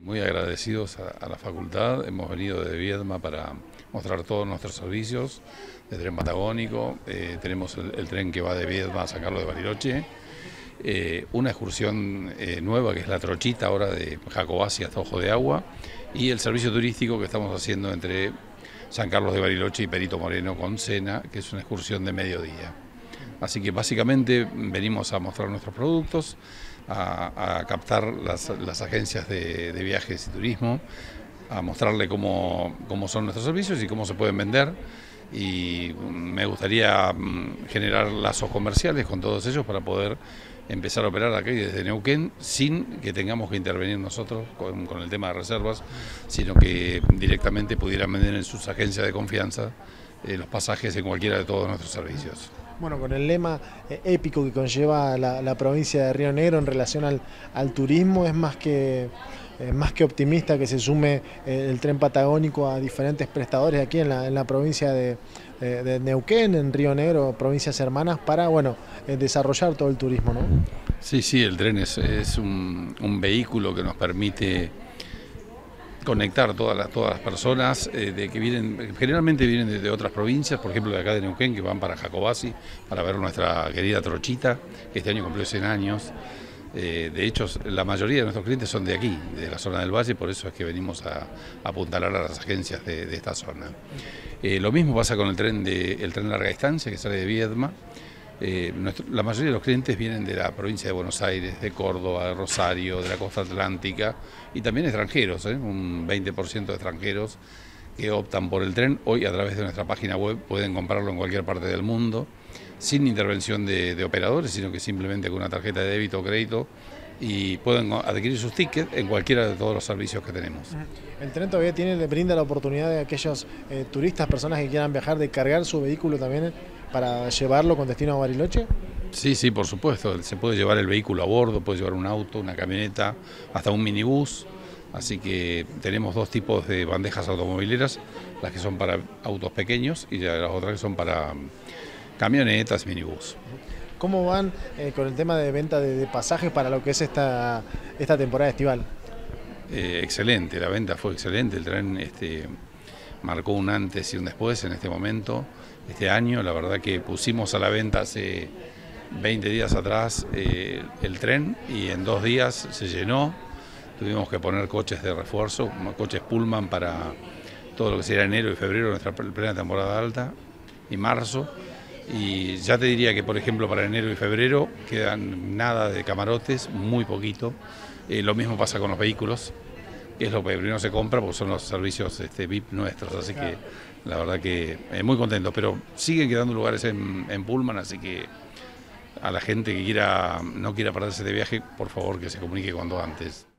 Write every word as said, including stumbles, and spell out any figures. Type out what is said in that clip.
Muy agradecidos a, a la facultad, hemos venido de Viedma para mostrar todos nuestros servicios de tren patagónico, eh, tenemos el, el tren que va de Viedma a San Carlos de Bariloche, eh, una excursión eh, nueva que es la trochita ahora de Jacobasi hasta Ojo de Agua y el servicio turístico que estamos haciendo entre San Carlos de Bariloche y Perito Moreno con cena, que es una excursión de mediodía. Así que básicamente venimos a mostrar nuestros productos, a, a captar las, las agencias de, de viajes y turismo, a mostrarle cómo, cómo son nuestros servicios y cómo se pueden vender. Y me gustaría generar lazos comerciales con todos ellos para poder empezar a operar aquí desde Neuquén sin que tengamos que intervenir nosotros con, con el tema de reservas, sino que directamente pudieran vender en sus agencias de confianza eh, los pasajes en cualquiera de todos nuestros servicios. Bueno, con el lema eh, épico que conlleva la, la provincia de Río Negro en relación al, al turismo, es más que, eh, más que optimista que se sume eh, el tren patagónico a diferentes prestadores aquí en la, en la provincia de, eh, de Neuquén, en Río Negro, provincias hermanas, para bueno, eh, desarrollar todo el turismo, ¿no? Sí, sí, el tren es, es un, un vehículo que nos permite conectar todas las, todas las personas eh, de que vienen, generalmente vienen de, de otras provincias, por ejemplo de acá de Neuquén, que van para Jacobasi, para ver nuestra querida trochita, que este año cumplió cien años. Eh, de hecho, la mayoría de nuestros clientes son de aquí, de la zona del valle, por eso es que venimos a, a apuntalar a las agencias de, de esta zona. Eh, lo mismo pasa con el tren de el tren larga distancia, que sale de Viedma. Eh, nuestro, la mayoría de los clientes vienen de la provincia de Buenos Aires, de Córdoba, de Rosario, de la costa atlántica y también extranjeros, ¿eh? Un veinte por ciento de extranjeros que optan por el tren. Hoy a través de nuestra página web pueden comprarlo en cualquier parte del mundo sin intervención de, de operadores, sino que simplemente con una tarjeta de débito o crédito y pueden adquirir sus tickets en cualquiera de todos los servicios que tenemos. El tren todavía tiene, le brinda la oportunidad de aquellos eh, turistas, personas que quieran viajar, de cargar su vehículo también para llevarlo con destino a Bariloche. Sí, sí, por supuesto, se puede llevar el vehículo a bordo, puede llevar un auto, una camioneta, hasta un minibús, así que tenemos dos tipos de bandejas automovileras, las que son para autos pequeños y las otras que son para camionetas y minibús. ¿Cómo van eh, con el tema de venta de, de pasajes para lo que es esta, esta temporada estival? Eh, excelente, la venta fue excelente, el tren este, marcó un antes y un después en este momento, este año. La verdad que pusimos a la venta hace veinte días atrás eh, el tren y en dos días se llenó, tuvimos que poner coches de refuerzo, coches Pullman para todo lo que sería enero y febrero, nuestra plena temporada alta, y marzo. Y ya te diría que, por ejemplo, para enero y febrero quedan nada de camarotes, muy poquito. Eh, lo mismo pasa con los vehículos, que es lo que primero se compra porque son los servicios este, V I P nuestros, así que la verdad que eh, muy contento. Pero siguen quedando lugares en, en Pullman, así que a la gente que quiera no quiera perderse de viaje, por favor que se comunique cuanto antes.